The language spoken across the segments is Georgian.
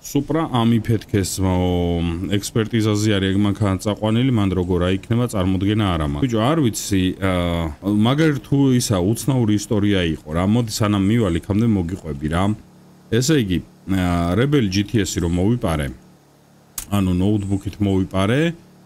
სუპრა ამიფეთქეს ექსპერტიზაზე არის ეგ მანქანა წაყვანილი, მან როგორ აიქნება წარმოდგენა არა მაქვს. ბიჭო, არ ვიცი, მაგარი თუ ისა უცნაური ისტორია იყო რა. მოდი სანამ მივალ იქამდე მოგიყვები რა. ესე იგი, Rebel GTS-ი რომ მოვიპარე, ანუ ნოუთბუქით მოვიპარე,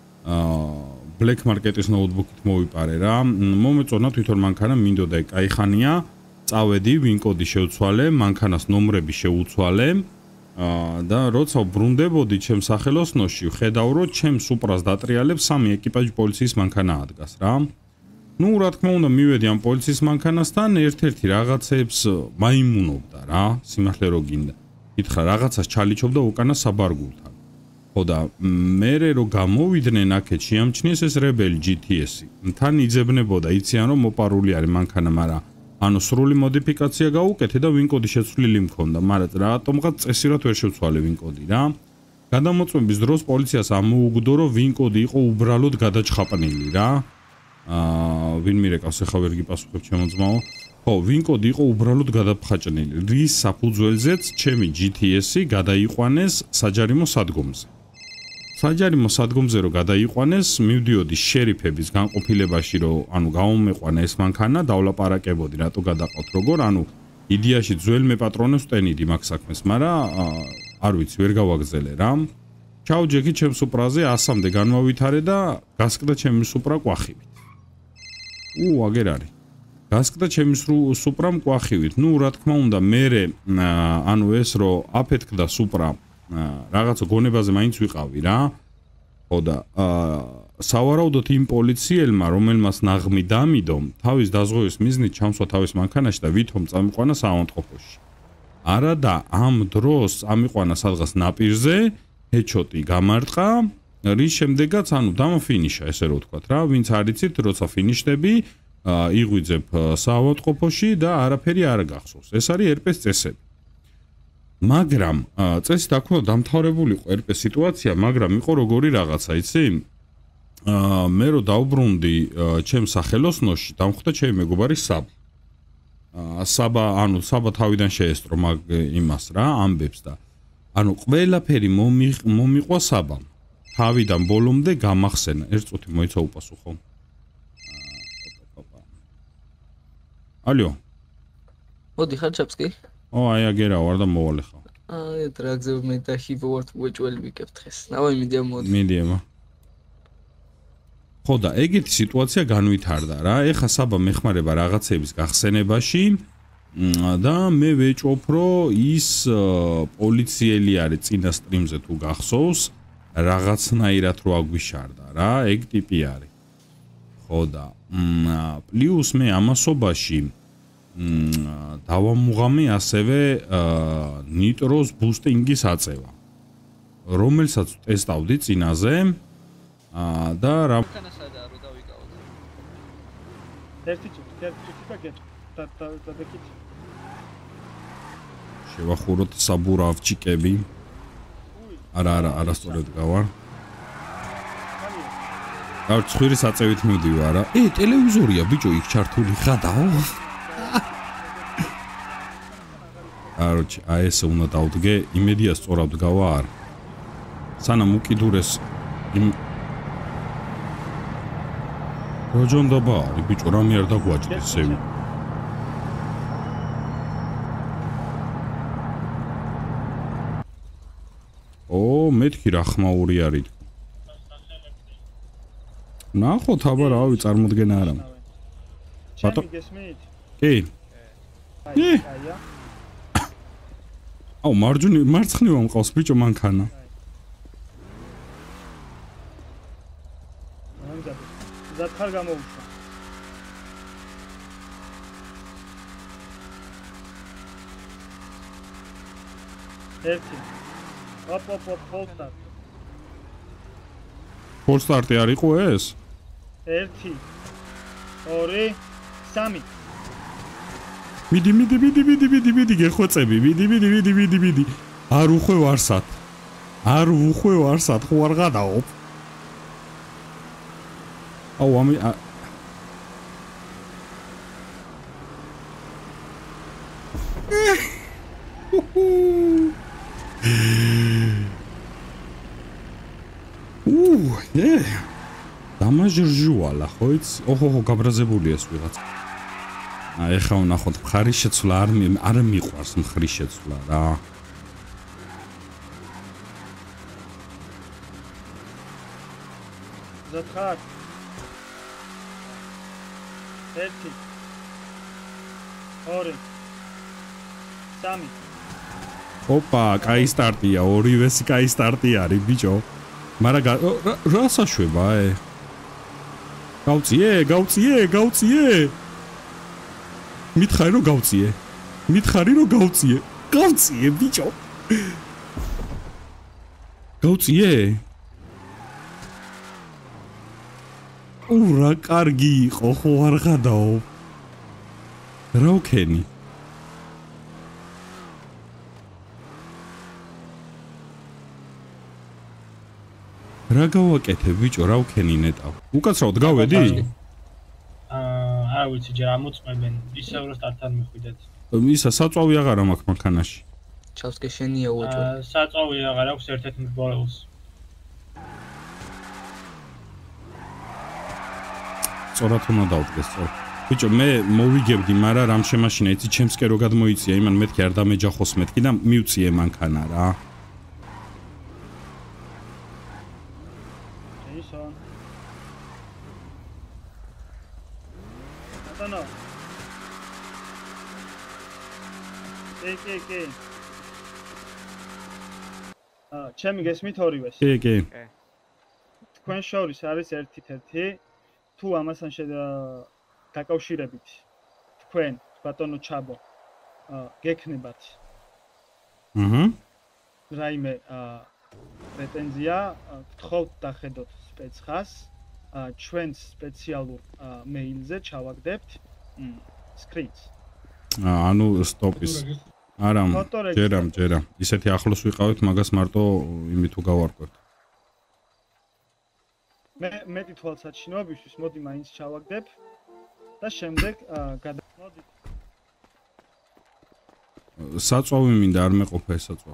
Black Market-ის ნოუთბუქით მოვიპარე რა. მომეწონა თვითონ მანქანა მინდოდა კაიხანია, წავედი, ვინ კოდი შევცვალე, მანქანას ნომრები შეუცვალე. და როცა ბრუნდებოდი ჩემს სახელოსნოში, ხედავ რომ ჩემს სუპრას დატრიალებს 3 ეკიპაჟი პოლიციის მანქანა ადგას რა. ნუ რა თქმა უნდა მივედი ამ პოლიციის მანქანასთან, ერთ-ერთი რაღაცებს მაიმუნობდა რა, სიმართლე რო გინდა. ითხრა რაღაცას ჩალიჩობდა უკანა საბარგულთან. ხო და მერე რო გამოვიდნენ აქეთ შეამჩნიეს ეს Rebel GTS-ი. თან იძებნებოდა, იციან რომ მოპარული არის მანქანა, მაგრამ ანუ სრული მოდიფიკაცია გაუკეთე და ვინ კოდი შეცვლილი მქონდა, მაგრამ რატომღაც წესიურად ვერ შევცვალე ვინ კოდი რა. გადამოწმების დროს პოლიციას ამოუგდო რომ ვინ კოდი იყო უბრალოდ გადაჭხაპნილი რა. ვინ მირეკავს ახლა ვერ გიპასუხებ ჩემო ძმაო. ხო, ვინ კოდი იყო უბრალოდ გადაფხაჭნილი. რის საფუძველზეც ჩემი GTS-ი გადაიყვანეს საჯარიმო სადგომზე. საჯარიმო სადგომზე რო გადაიყვანეს, მივდიოდი შერიფების განყოფილებაში, რომ ანუ გამომეყვანა ეს მანქანა, დავლაპარაკებოდი, რატო გადაყავთ როგორ, ანუ იდეაში ძველ მეპატრონებს ვტენიდი მაგ საქმეს, მაგრამ არ ვიცი, ვერ გავაგზელე რა. ჩავჯექი ჩემს სუპრაზე 100-მდე განვავითარე და გასკდა ჩემი სუპრა კვახივით. აგერ არის. გასკდა ჩემი სუპრა კვახივით. ნუ რა თქმა უნდა, მერე ანუ ეს რო აფეთქდა სუპრა რაღაცა გონებაზე მაინც ვიყავი რა. ხო და სავარაუდოდ იმ პოლიციელმა, რომელმაც ნაღმი დამიდო, თავის დაზღვევის მიზნით ჩამსვა თავის მანქანაში და ვითომ წამიყვანა საავადმყოფოში. არა და ამ დროს ამიყვანა სადღაც ნაპირზე, ჰეჩოტი გამარტყა, რის შემდეგაც ანუ დამოფინიშა, ესე რო ვთქვათ რა, ვინც არ იცით, როცა ფინიშდები, იღვიძებ საავადმყოფოში და არაფერი არ გახსოვს. ეს არის RP-ის წესები. მაგრამ წესით აქ უნდა დამთავრებული იყო RP სიტუაცია, მაგრამ იყო როგორი რაღაცა, იცი? მე რო დავბრუნდი ჩემს სახელოსნოში, დამხვდა ჩემი მეგობარი საბა. საბა თავიდან შეესწრო მაგ იმას რა, ამბებს და ანუ ყველაფერი მომიყვა საბამ. თავიდან ბოლომდე გამახსენა. ერთ წუთი მოიცა უპასუხო. ალო. მოდი ხარ ჩაპსკი? აი აგერა ვარ და მოვალე ხა. დრაგზე მე და ჰიბოვართ უეჭველი ვიკებ დღეს. ნავი მიდია მოდი. მიდიემა. ხო და ეგეთი სიტუაცია განვითარდა რა. ეხა საბა მეხმარება რაღაცების გახსენებაში და მე ვეჭვობ რომ ის პოლიციელი არის წინა სტრიმზე თუ გახსოვს, რაღაცნაირად რო აგვიშარდა რა, ეგ ტიპი არის. ხო და პლუს მე ამასობაში დავამუღამი ასევე ნიტროს ბუსტინგის აწევა, რომელსაც ტესტავდი წინაზე და რა კანასადა რო დავიკავოთ. ერთი წუთი და დაკეთე. შევახუროთ საბურავჭიკები. არასწორად გავარ. არ ცხვირის აწევით მივდივარ რა. ტელევიზორია ბიჭო იქ ჩართული ხადაო. არჩ აი ესე უნდა დავდგე, იმედია სწორად გავა არ. სანამ უკიდურეს იმ როჯონდაბა არის ბიჭო, რამე არ დაგვაჭდეს სევი. მეთქი რა ხმაური არის. ნახოთ აბა რავი წარმოდგენა არა. ბატონო გესმით? კი. აია. აუ მარცხნივ მყავს ბიჭო მანქანა. ზათარ გამოუშვა. ერთი. ფოლსტარტი არ იყო ეს? 1 2 3 მიდი გეხვეწები, მიდი. არ უხვევ არსად, ხო არ გადაობ. აუ ამი დამაჟრჟუალა, ხო იცი? ოჰოჰო, გაბრაზებული ეს ვიღაცა. ეხლა ვნახოთ, მხარის შეცვლა არ მიყვარს მხრის შეცვლა რა. ზათხარ 1 2 3 ოპა, კაი სტარტია, ორივესი კაი სტარტი არის, ბიჭო. მაგრამ რა საშვება, გავწიე. მითხარი რომ გავწიე. გავწიე, ბიჭო. გავწიე. რა კარგი იყო, ხო არ გადაო. რა ვქენი? რა გავაკეთე, ბიჭო, რა ვქენი ნეტავ? უკაცრავად გავედი? არა ვიცი, ჯერ ამოწმებენ, ისევ რომ სტარტთან მიხვიდეთ. ისა საწვავი აღარა მაქვს მანქანაში. ჩავსკე შენია უაჭველი. საწვავი აღარ აქვს ერთ-ერთ მკვლელს. სწორად უნდა დავდგეს, სწორ. ბიჭო, მე მოვიგებდი, მაგრამ რამ შემაშინა, იცი, ჩემს კერო გადმოიწია, იმან მეთქი არ დამეჯახოს მეთქი და მივწიე მანქანა რა. ჯეისონ ატანო კი ჩემი გესმით ორივეს კი თქვენ შორის არის ერთ-ერთი თუ ამასთან დაკავშირებით თქვენ ბატონო ჩაბო გექნებათ რაიმე პრეტენზია გთხოვთ დახედოთ სპეცხას ჩვენს სპეციალურ მეილზე ჩავაგდებთ სკრინს ანუ სტოპის არა ჯერამ ისეთი ახლოს ვიყავით მაგას მარტო იმით უგავარკვევთ მეტი თვალსაჩინოებისთვის მოდი მაინც ჩავაგდებ და შემდეგ გადავმოდით საწვავი მინდა არ მეყოფა ეს საწვავი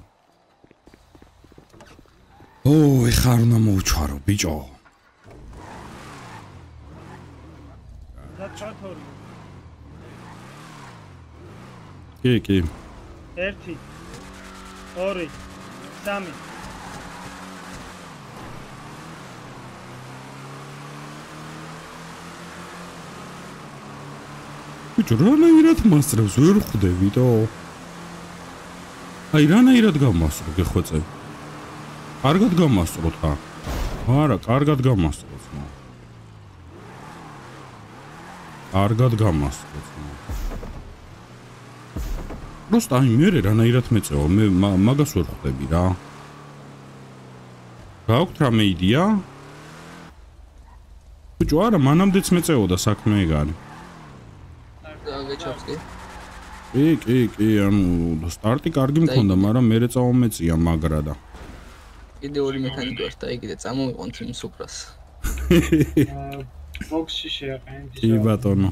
ეხლა არ უნდა მოვჩვარო ბიჭო კი 1 2 3 ბიჭო რანაირად მასწრებს ვერ ხვდებით აი რანაირად გამასწრო გეხვეწე კარგად გამასწროთ ხა არა კარგად გამასწროთ კარგად გამასწროთ просто აი მე რანაირად მეწევა მე მაგას ვერ ხვდები რა გაქვთ რამე იდეა ბიჭო არა მანამდეც მეწეოდა საქმე ეგ არის კი ანუ სტარტი კარგი მქონდა მაგრამ მე წავამეწია მაგრა და კიდე ორი მექანიკი ვარ და იგივე წამოვიყვანთ იმ სუპრას ბოქსში შეაყენეთ კი ბატონო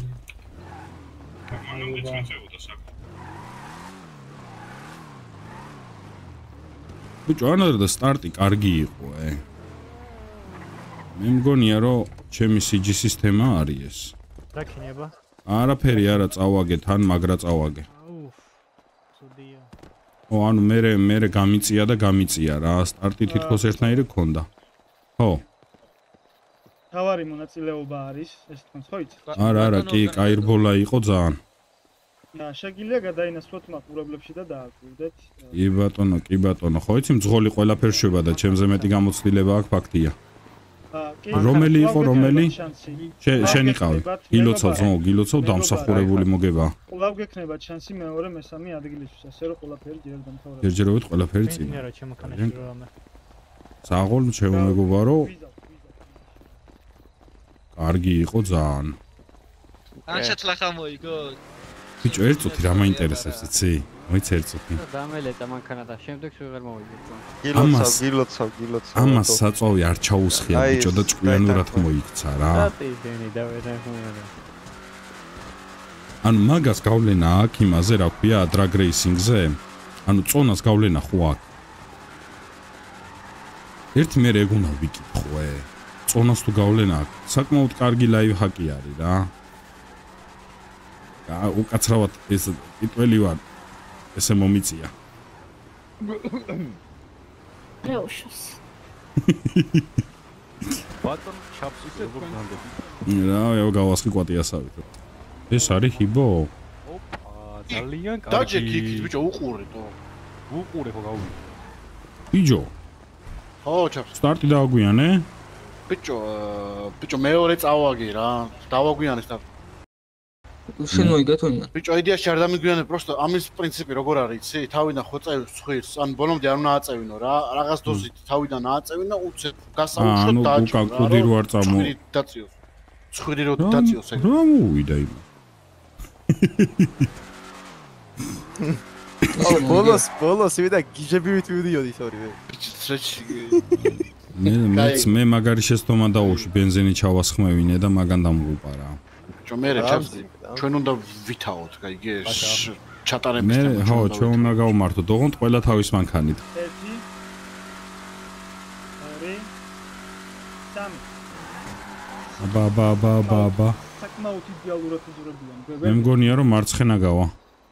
ბიჭო ანდა სტარტი კარგი იყო მე მგონია რომ ჩემი CG სისტემა არის ეს რა ქნება არაფერი არა წავაგე თან მაგრა წავაგე სუდია ანუ მე გამიწია რა სტარტი თითქოს ერთნაირი გქონდა ხო თავარი მონაწილეობა არის ეს თქვენს ხო იცით არა კი კაირბოლა იყო ძალიან შეგიძლია გადაინაცვლოთ მაყურებლებში და დააკვირდეთ კი ბატონო ხო იცი მძღოლი ყველაფერ შვება და ჩემზე მეტი გამოცდილება აქვს ფაქტია რომელი იყო შენ იყავი გილოცავ დამსახურებული მოგება ყოლავ გექნება ჩანსი მეორე მესამე ადგილისთვის ასე რომ ყველაფერი ჯერჯერობით ჯერჯერობით ყველაფერი წინ რა ჩემქანაში რამე საღოლ შემეგობა რომ კარგი იყო ძალიან ან შეცვლა ხამოიგო ბიჭო ერთწუთი რა მაინტერესებს იცი მოიცა ერთწუთი დამელეტა მანქანა და შემდეგ ვეღარ მოვიგებ გილოცავ ამას საწვავი არ ჩაუსხია ბიჭო და ჭკვიანურად მოიქცა რა დენი და ვერახმარა ანუ მაგას გავლენა აქვს იმაზე რა ქვია დრაგ რეისინგზე ანუ წონას გავლენა ხო აქვს ერთი მე ეგ უნდა ვიკითხო წონას თუ გავლენ აქ. საკმაოდ კარგი ლაივ ჰაკი არის რა. უკაცრავად ეს ტიტველი ვარ. ესე მომიწია. რეუშოს. ბატონ ჩაფს ისე როგორ განდები. რა, გავასხი კვატიასავით. ეს არის ჰიბო? ოპა, ძალიან კარგი. დაჯექი იქით ბიჭო უყურეთო. უყურე ხო გავი. ბიჭო. ხო, ჩაფს. სტარტი დავაგვიანე? ბიჭო მეორე წავაგე რა. დავაგვიანე სტარტი. შენ მოიგეთონა. ბიჭო, იდეაში არ დამიგვიანე, просто ამის პრინციპი როგორ არის, იცი? თავიდან ხო წაივ ხვირს, ან ბოლომდე არ უნდა აწევინო რა. რაღაც დოზით თავიდან ააწევინო, უცებ გასაუშვოთ დააჭრო. ანუ კოდი რო არ წამო. დაწიოს. ცხვირი რო დაწიოს ეგ. რა მოვიდა იმ. ბოლოს ვიდა გიჟებივით ვიდიოდი თორე. მე მაგარი შეცდომა დაუშვი ბენზინი ჩავასხმევინე და მაგან დამღუპა რა. ბიჭო მე ჩავს ჩვენ უნდა ვითაოთ, კაი, ჩატარების მე ხო, ჩვენ უნდა გავმართოთ, ოღონდ ყველა თავის მანქანით. 1 2 3 აბა. საკმაოდ იდეალურად იზრებიან. მე მგონია რომ მარცხენა გავა.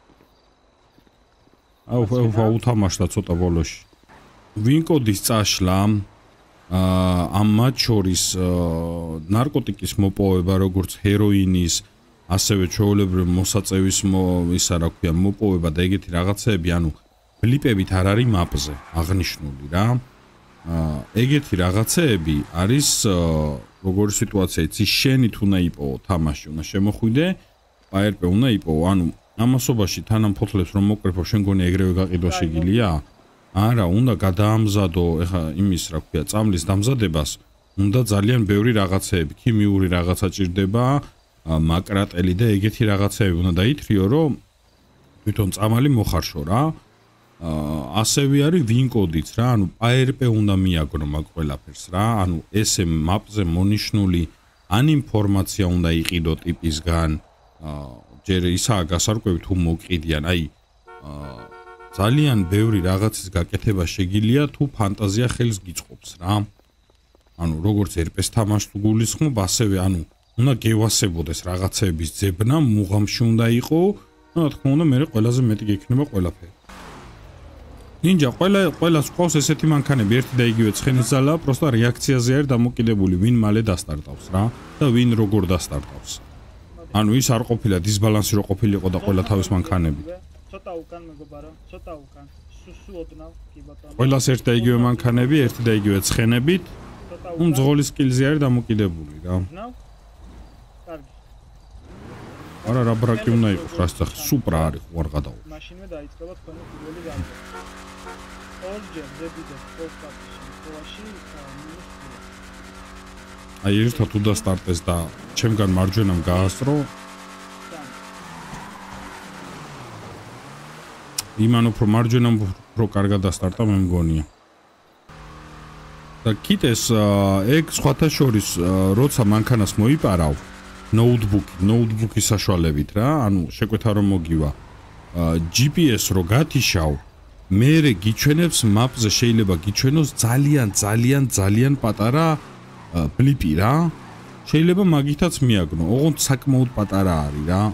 აუ უთამაშდა ცოტა ბოლოში. ვინკოდის წაშლა ამ მათ შორის ნარკოტიკის მოპოვება, როგორც ჰეროინის, ასევე ჩვეულებრივ მოსაწევის ისა რა ქვია, მოპოვება და ეგეთი რაღაცეები, ანუ ბლიპებით არ არის მაპზე აღნიშნული რა. ეგეთი რაღაცეები არის როგორი სიტუაცია, იცი, შენი თუ უნდა იპოვო თამაში, უნდა შემოხვიდე, ARP უნდა იპოვო, ანუ ამასობაში თანამფოთლებს რომ მოკრეფო, შენ გონი ეგრევე გაყიდვა შეგილია? არა, უნდა გადაამზადო, ეხა იმის რა ქვია, წამლის დამზადებას, უნდა ძალიან ბევრი რაღაცეები, ქიმიური რაღაცა ჭირდება, მაკრატელი და ეგეთი რაღაცეები უნდა დაითრიო, რომ თვითონ წამალი მოხარშო რა. ასევე არის ვინკოდიც რა, ანუ ARP უნდა მიაგრო მაგ ყველაფერს რა, ანუ ესე მაპზე მონიშნული ან ინფორმაცია უნდა იყიდო ტიპისგან, ჯერ ისაა გასარკვევი თუ მოკიდიან, აი ძალიან ბევრი რაღაცის გაკეთება შეგიძლია თუ ფანტაზია ხელს გიწყობს რა. ანუ როგორც RP-ს თამაშს თუ გულისხმობ, ასევე ანუ უნდა გევასებოდეს რაღაცეების ძებნა, მუღამში უნდა იყო, რა თქმა უნდა, მე ყველაზე მეტი გექნება ყველაფერი. ნინჯა, ყველას ყავს ესეთი მანქანები, ერთი და იგივე ცხენის ძალა, პროსტა რეაქციაზე არის დამოკიდებული, ვინ მალე დასტარტავს რა და ვინ როგორ დასტარტავს. ანუ ის არ ყოფილა დისბალანსი რო ყოფილიყო და ყველა თავის მანქანები. ცოტა უკან მეგობარო, ცოტა უკან. სუსუ ოდნავ, კი ბატონო. ყველას ერთი და იგივე მანქანები, ერთი და იგივე ცხენებით. ძღოლის სკილზე არის დამოკიდებული რა. კარგი. არა, რა ბრაკი უნდა იყოს, რასაც სუპრა არის, ვარ გადავა. მაშინვე დაიწყება თქვენი პირველი გამო. ორჯერ დებიდე პოსტაპის შემთხვევაში აი ერთად თუ დასტარტეს და ჩემგან მარჯვენამ გაასწრო იმან უფრო მარჯვენამ უფრო კარგად დასტარტა მე მგონია და კიდეს ეგ სხვათა შორის როცა მანქანას მოიპარავ ნოუთბუქის საშუალებით რა ანუ შეკვეთა რომ მოგივა GPS რო გათიშავ მერე გიჩვენებს მაპზე შეიძლება გიჩვენოს ძალიან პატარა ბლიპი რა შეიძლება მაგითაც მიაგნო ოღონდ საკმაოდ პატარა არის რა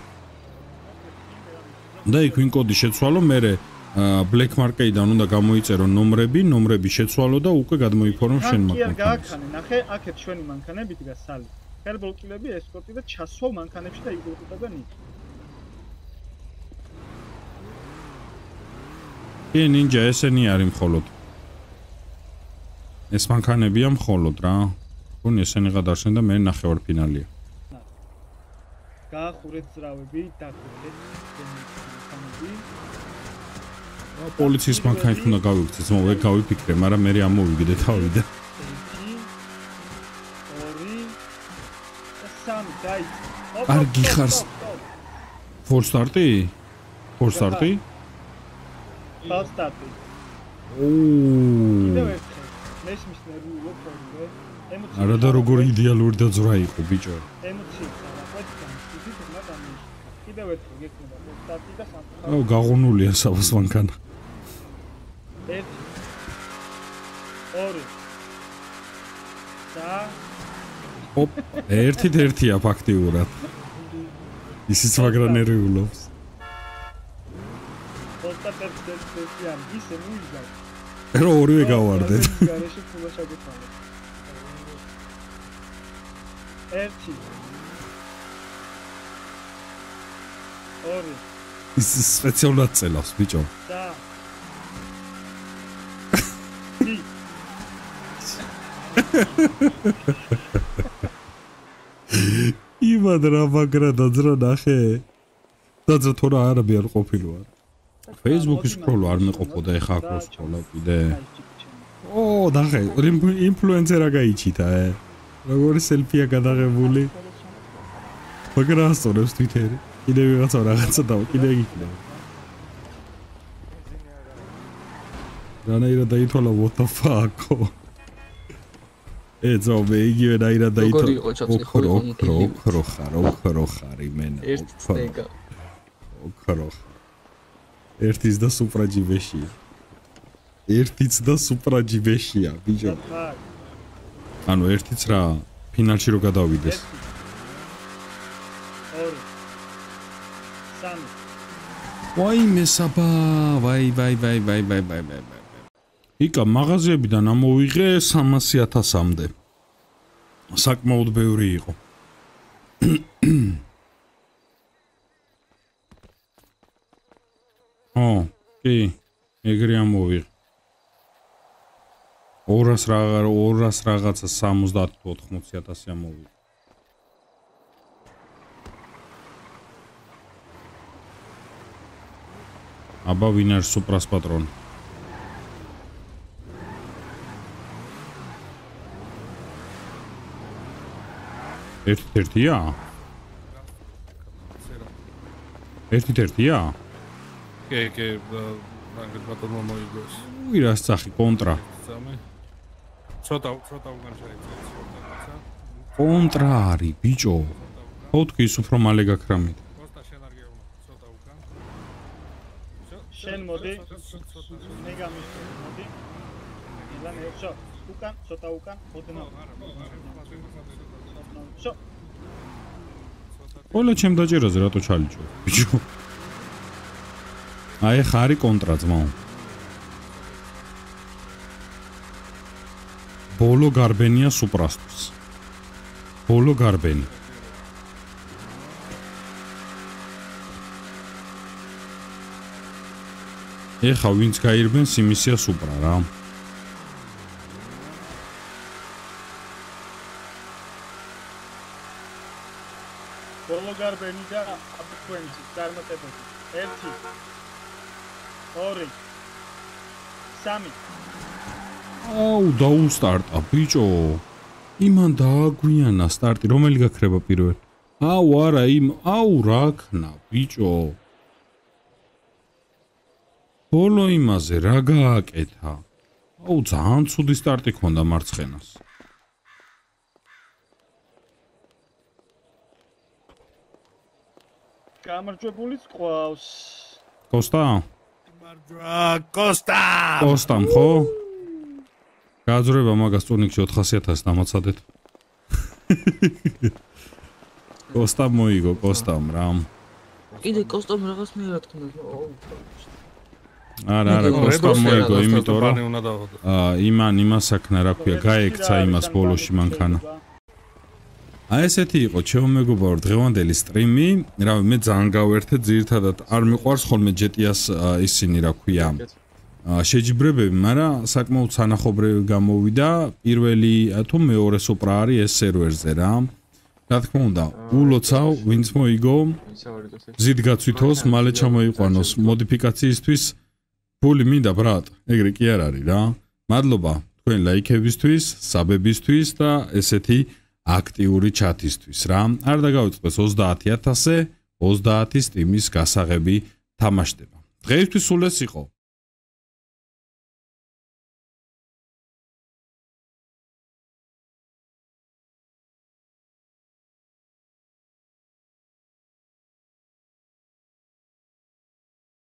და იქ ვინ კოდი შეცვალო მერე black market-დან უნდა გამოიწერო ნომრები შეცვალო და უკვე გადმოიფორმო შენ მანქანას. გააქანე, ნახე, აქეთ ჩვენი მანქანები დგას სალი. ჰერბოლკილები, ესკორტი და ჩასვავ მანქანებში და იგრუპებენ იქ. კი ნინჯა ესენი არის მხოლოდ. ეს მანქანებია მხოლოდ რა. გონი ესენი გადარჩენ და მე ნახევარფინალია. გაახურეთ ძრავები, დაგვრეთ მანქანები. პოლიციის მანქანით უნდა გავიქცეთ, მე გავიფიქრე, მაგრამ მე ამოვიგდე თავიდან. 1 2 3 დაი. კარგი ხარ. Full start-ი? Full start-ი? Full start-ი. ოუ. კიდევ ერთხელ. მესმის ნერვიულობ ხოლმე. ემოცია. არა და როგორი იდეალური და ძრა იყო ბიჭო. ემოცია. კიდევ ერთხელ გექნება full start-ი და სამწუხაროდ. აუ გაღუნულია სავას მანქანა. 1 2 3 ოპ, ერთია ფაქტიურად. ისიც მაგრამ ნერვიულობს. 21-იან ისე მუიზა. რო ორივე გავარდეთ. გარეშე ფულა შეგეცვალე. 1 2 ის სპეციალურად წელავს, ბიჭო. და იმად რა მაგრა დაძრა ნახე. დაძრა თორა არაბი არ ყოფილო არა. Facebook-ის სკროლო არ მეყოფოდა ეხა აქ რო სკროლა კიდე. ო, ნახე, ინფლუენსერა გაიჩიტა, როგორი სელფია გადაღებული. მაგრამ ასწორებს Twitter-ი. კიდე ვიღაცა რაღაცა და კიდე იქნება. რანაირად დაითვალა what the fuck. ეცო მეიგივე რაირად დაითვალა. ოქრო ხარ იმენა. ერთ წეგა. ოქრო. ერთის და სუპრაჯიბეშია. ერთიც და სუპრაჯიბეშია, ბიჭო. ანუ ერთიც რა ფინალში რო გადავიდეს. 2 3 ვაი მესაბა, ვაი. იკა მაღაზიებიდან ამოვიღე 300,000-მდე. საკმაოდ ბევრი იყო. კი, ეგრე ამოვიღე. 200 რაღაცა 70-80,000 ამოვიღე. აბა ვინ არის სუპრას პატრონი? ერთია? ერთია? კი, რანგეთ ბატონმა მოიგოს. უი რა სახი კონტრა. ცოტა უკან შეიძლება. კონტრა არის, ბიჭო. ხოთქი ის უფრო მალე გაქრამით. შენ მოდი. მე გამიშო, მოდი. ილან ეცო. უკან, ცოტა უკან, ოდნავ. შო. ყველა ჩემ დაჭერაზე რატო ჩალიჭო, ბიჭო? აი ხარი კონტრა ძმაო. ბოლო გარბენია სუპრასთვის. ბოლო გარბენი. ეხა ვინც გაირბენს იმისია სუპრა რა. ბოლო გარბენი და აფრენცი წარმატებები. 1 2 3 აუ დაუსტარტა ბიჭო. იმან დააგვიანა სტარტი, რომელი გაქრება პირველ? აუ არა, აუ რა ქნა ბიჭო. ბოლო იმაზე რა გააკეთა? აუ ძალიან ცუდი სტარტი ქონდა მარცხენას. გამარჯვებულიც ყავს. კოსტა? კოსტა! კოსტამ ხო? გაძრება მაგას ტურნიკში 400,000 დამაცადეთ. კოსტამ მოიგო, კოსტამ რა. კიდე კოსტამ რაღაც მე რა თქმა უნდა. არა, კოსტამ მოიგო, იმიტომ რომ იმას აქნა რა ქვია, გაექცა იმას ბოლოში მანქანა. აი ესეთი იყო ჩემო მეგობარო დღევანდელი სტრიმი. რავი, მე ძალიან გავერთე, ძირითადად არ მიყვარს ხოლმე ჯეტიას ისინი რა ქვია. შეჯიბრებები, მაგრამ საკმაოდ სანახობრები გამოვიდა. პირველი თუ მეორე სუპრა არის ეს სერვერზე რა. რა თქმა უნდა, ულოცავ, ვინც მოიგო, ზიდ გაცვითოს, მალე ჩამოიყვანოს მოდიფიკაციისთვის. ფული მინდა ბრატ, ეგრე კი არ არის რა. მადლობა თქვენ ლაიქებისთვის, საბებისთვის და ესეთი აქტიური ჩათისთვის რა. არ დაგავიწყდეს 30,000-ზე 30 სტიმის გასაღები თამაშდება. დღეისთვის სულ ეს იყო.